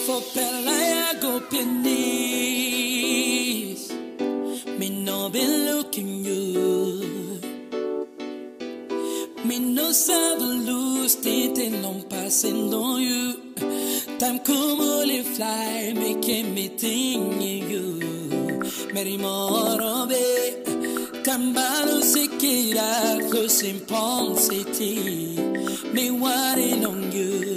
For Pelaya go penis. Me no be looking good. Me no sabe lose tinte non passing on you. Time come le fly make me think you. Me rimoro be Cambalo se queda close in Palm City. Me worrying on you.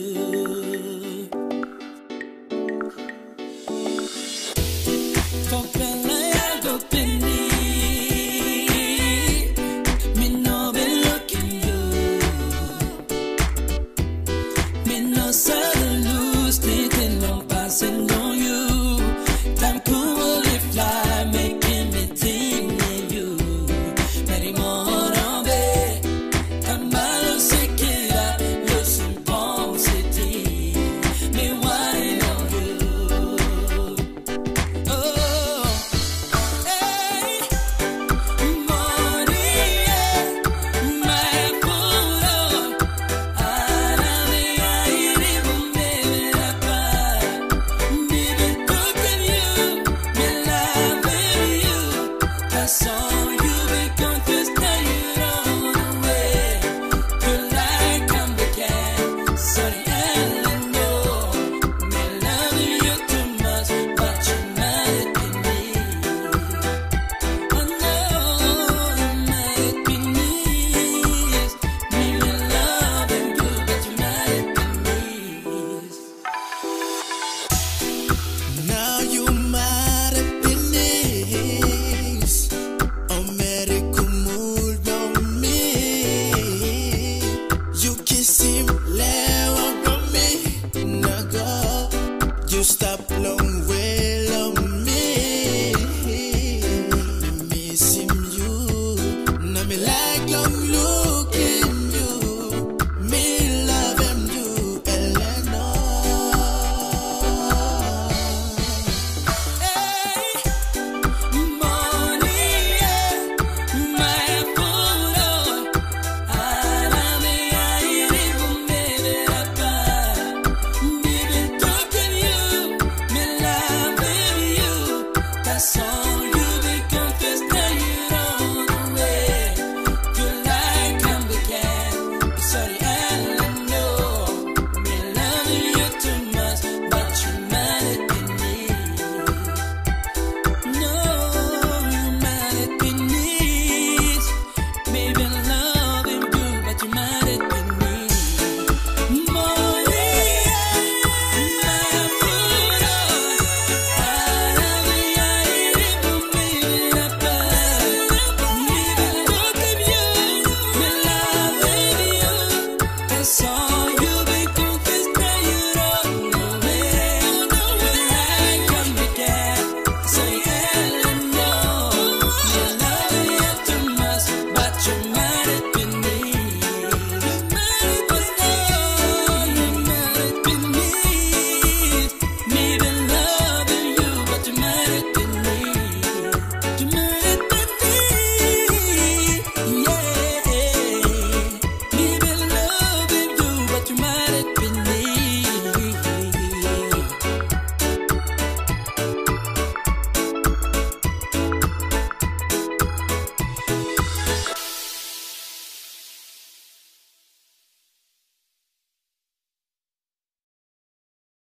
Stop blowing.